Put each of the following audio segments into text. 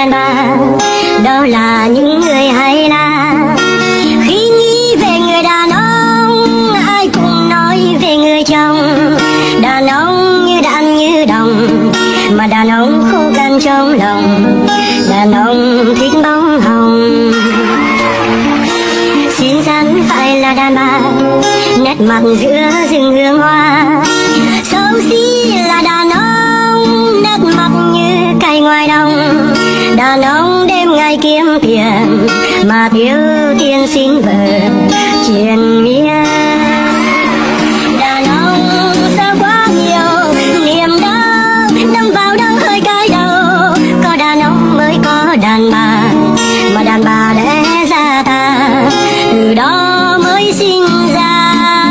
đàn bà, đó là những người hay là khi nghĩ về người đàn ông, ai cũng nói về người chồng. Đàn ông như đàn như đồng, mà đàn ông khô cằn trong lòng, đàn ông thích bóng hồng. Xinh xắn phải là đàn bà, nét mặt giữa rừng hương hoa. Xấu xí là đàn ông, nét mặt như cây ngoài đồng. Đàn ông đêm ngày kiếm tiền, mà thiếu tiền xin vợ triền miên. Đàn ông sao quá nhiều niềm đau, đâm vào đau hơi cay đầu. Có đàn ông mới có đàn bà, mà đàn bà lẽ ra ta từ đó mới sinh ra.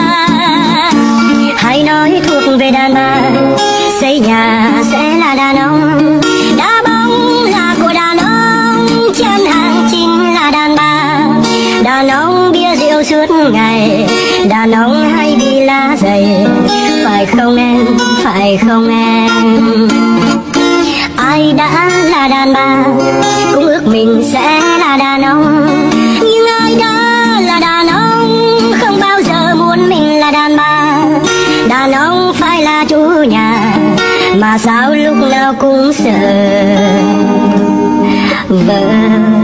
Hãy nói thuộc về đàn bà, xây nhà sẽ là đàn ông, đá bóng là của đàn ông, chân hàng chính là đàn bà. Đàn ông bia rượu suốt ngày, đàn ông hay đi lá giày, phải không em, phải không em? Ai đã là đàn bà cũng ước mình sẽ là đàn ông, nhưng ai đã là đàn ông không bao giờ muốn mình là đàn bà. Đàn ông phải là chủ nhà, mà sao lúc nào cũng sợ vợ